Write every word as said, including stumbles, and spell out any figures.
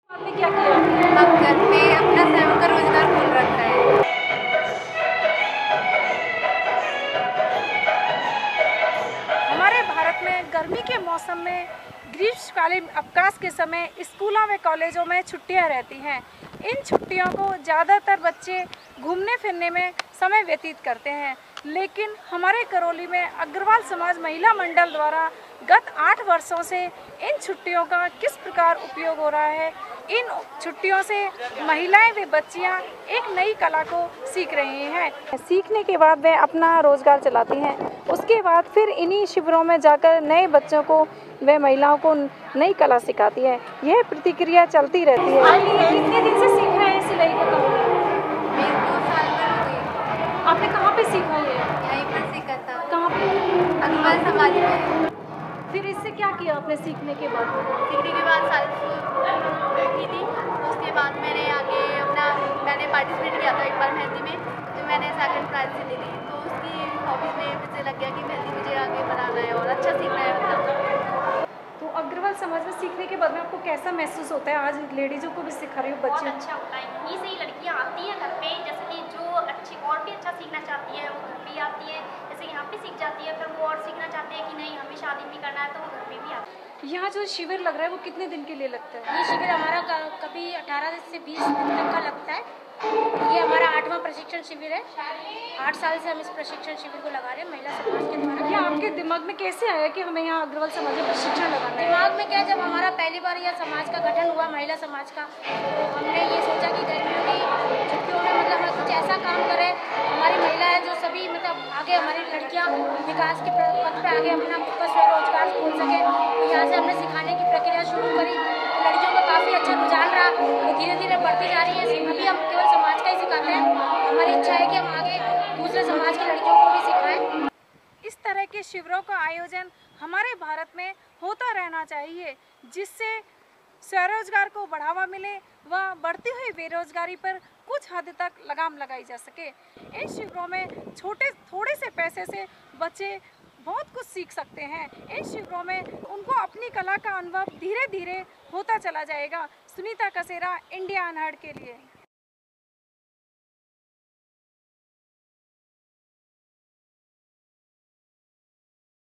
आपने क्या किया? अब घर पे अपना स्वयं का रोजगार खोल रखा है। हमारे भारत में गर्मी के मौसम में ग्रीष्मकालीन अवकाश के समय स्कूलों व कॉलेजों में छुट्टियां रहती हैं। इन छुट्टियों को ज़्यादातर बच्चे घूमने फिरने में समय व्यतीत करते हैं, लेकिन हमारे करौली में अग्रवाल समाज महिला मंडल द्वारा गत आठ वर्षों से इन छुट्टियों का किस प्रकार उपयोग हो रहा है। इन छुट्टियों से महिलाएं व बच्चियां एक नई कला को सीख रही हैं। सीखने के बाद वे अपना रोजगार चलाती हैं। उसके बाद फिर इन्हीं शिविरों में जाकर नए बच्चों को वे महिलाओं को नई कला सिखाती है। यह प्रतिक्रिया चलती रहती है। कितने दिन से सीख रहे हैं सिलाई का काम? मेरे को साल भर हो गई। आपने कहाँ पे सीखा ये? यहीं पर सीखा था। कहाँ पे? अग्रवाल समाज में। फिर इससे क्या किया आपने सीखने के बाद? सीखने के बाद साल की थी। उसके बाद मैंने आगे अपना मैंने पार्टिसिपेट किया था एक बार मेहंदी में, तो मैंने सेकंड प्राइज ले ली। तो उसकी हॉबीज में मुझे लग गया कि मेहंदी मुझे आगे बनाना है और अच्छा सीखना है मतलब। तो अग्रवाल समाज में सीखने के बाद में आपको कैसा महसूस होता है? आज लेडीज़ों को भी सिखा रही हो, बहुत बच्चे। अच्छा होता है। यहीं से ही लड़कियां आती हैं घर पे, जैसे कि जो अच्छी और भी अच्छा सीखना चाहती है वो घर पे ही आती है। जैसे यहाँ पे सीख जाती है, फिर वो और सीखना चाहते हैं कि नहीं हमें शादी भी करना है, तो वो घर पे भी आती है। यहाँ जो शिविर लग रहा है वो कितने दिन के लिए लगता है? ये शिविर हमारा कभी अठारह से बीस दिन तक का लगता है। ये हमारा आठवां प्रशिक्षण शिविर है। आठ साल से हम इस प्रशिक्षण शिविर को लगा रहे हैं महिला समाज के द्वारा। ये आपके दिमाग में कैसे आया कि हमें यहाँ अग्रवाल समाज में प्रशिक्षण लगाना है? दिमाग में क्या, जब हमारा पहली बार यह समाज का गठन हुआ महिला समाज का, तो हमने ये सोचा कि गर्मियों की छुट्टियों में मतलब हम कुछ ऐसा काम करें, हमारी महिलाएं जो सभी मतलब आगे हमारी लड़कियाँ विकास के पथ पर आगे अपना खुद का स्वरोजगार खोल सके। तो यहाँ से हमने सिखाने की प्रक्रिया शुरू करी। लड़कियों का काफ़ी अच्छा रुझान रहा, वो धीरे धीरे बढ़ती जा रही है। अभी हम केवल समाज का ही सिखाते हैं। हमारी इच्छा है कि हम आगे दूसरे समाज की लड़कियों को भी सिखाएं। इस तरह के शिविरों का आयोजन हमारे भारत में होता रहना चाहिए, जिससे स्वरोजगार को बढ़ावा मिले व बढ़ती हुई बेरोजगारी पर कुछ हद तक लगाम लगाई जा सके। इन शिविरों में छोटे थोड़े से पैसे से बच्चे बहुत कुछ सीख सकते हैं। इन शिविरों में उनको अपनी कला का अनुभव धीरे धीरे होता चला जाएगा। सुनीता कसेरा, इंडिया अनहर्ड के लिए।